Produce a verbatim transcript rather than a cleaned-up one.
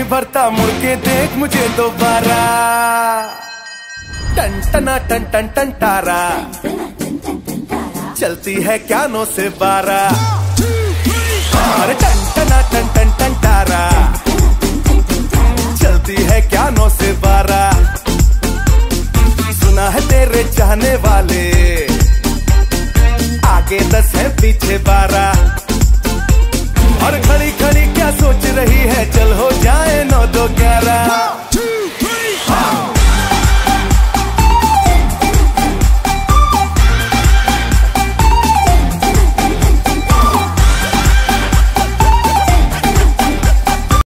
नहीं भरता, मुड़ के देख मुझे दोबारा। टन टना टन टन टन तारा, चलती है क्या नौ से बारह। अरे टन टना टन टन टन तारा, चलती है क्या नौ से बारह। सुना है तेरे चाहने वाले, आगे दस है पीछे बारह। और खड़ी खड़ी क्या सोच रही है, चल हो जाए नौ दो ग्यारह।